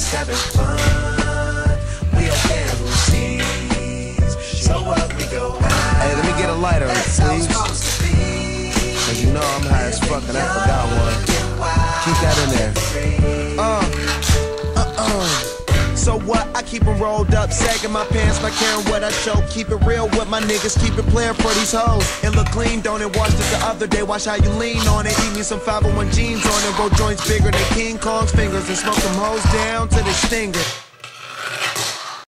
just having fun. We don't care who sees. So what we go out. Hey, let me get a lighter, That's how please. it's supposed to be. Cause you know I'm high as fuck and I forgot one. Keep that in there. So what? I keep them rolled up, sagging my pants, not caring what I show. Keep it real with my niggas, keep it playing for these hoes. It look clean, don't it? Watched it the other day, watch how you lean on it. Eat me some 501 jeans on it, roll joints bigger than King Kong's fingers, and smoke them hoes down to the stinger.